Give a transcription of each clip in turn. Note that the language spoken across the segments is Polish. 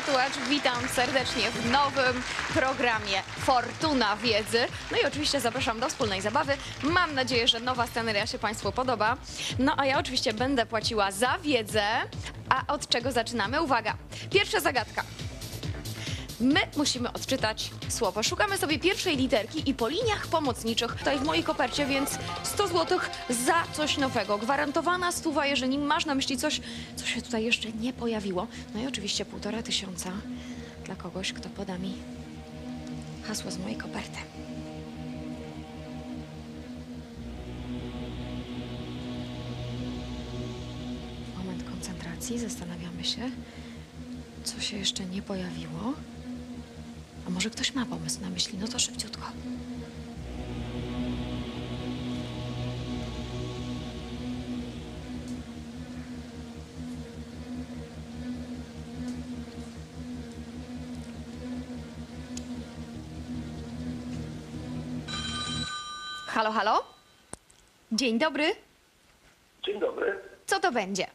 Tułacz, witam serdecznie w nowym programie Fortuna Wiedzy. No i oczywiście zapraszam do wspólnej zabawy. Mam nadzieję, że nowa sceneria się Państwu podoba. No a ja oczywiście będę płaciła za wiedzę. A od czego zaczynamy? Uwaga, pierwsza zagadka. My musimy odczytać słowo. Szukamy sobie pierwszej literki i po liniach pomocniczych, tutaj w mojej kopercie, więc 100 zł za coś nowego. Gwarantowana stuwa, jeżeli masz na myśli coś, co się tutaj jeszcze nie pojawiło. No i oczywiście 1500 dla kogoś, kto poda mi hasło z mojej koperty. Moment koncentracji, zastanawiamy się, co się jeszcze nie pojawiło. A może ktoś ma pomysł na myśli? No to szybciutko. Halo, halo? Dzień dobry. Dzień dobry. Co to będzie?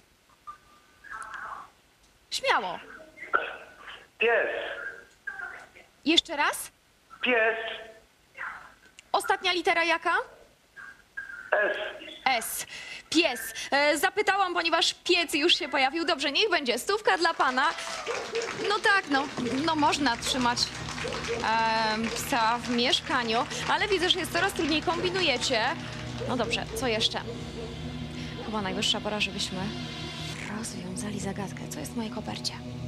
Śmiało. Pies. Jeszcze raz? Pies. Ostatnia litera jaka? S. S. Pies. Zapytałam, ponieważ piec już się pojawił. Dobrze, niech będzie stówka dla pana. No tak, no można trzymać psa w mieszkaniu, ale widzę, że jest coraz trudniej, kombinujecie. No dobrze, co jeszcze? Chyba najwyższa pora, żebyśmy rozwiązali zagadkę. Co jest w mojej kopercie?